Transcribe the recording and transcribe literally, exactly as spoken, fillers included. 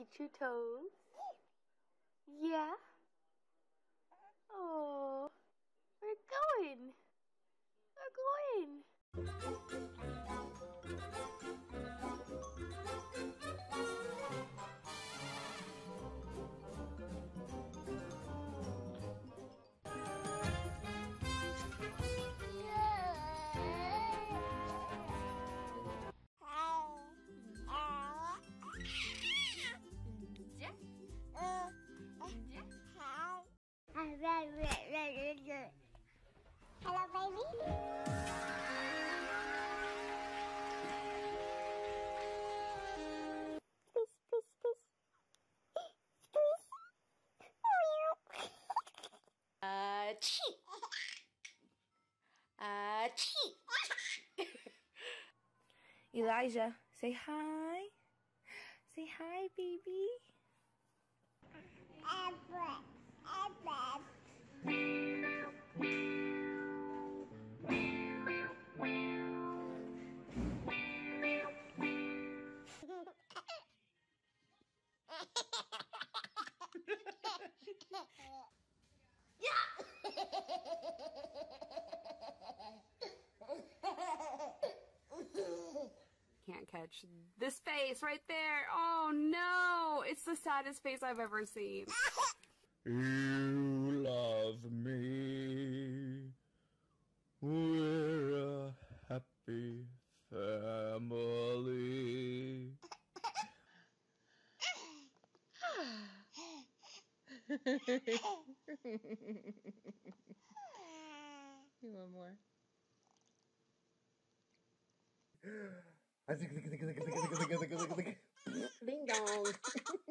eat your toes? Yeah? Oh, we're going. We're going. Hello, baby. Peace, peace, peace. Peace. Uh, cheek. Uh, cheek. Elijah, say hi. Say hi, baby. Abra, abra. Can't catch this face right there. Oh no, it's the saddest face I've ever seen. You love me. We're a happy family. You want more? I think, think, think, think, think, think, think, think, think, think. Ding dong.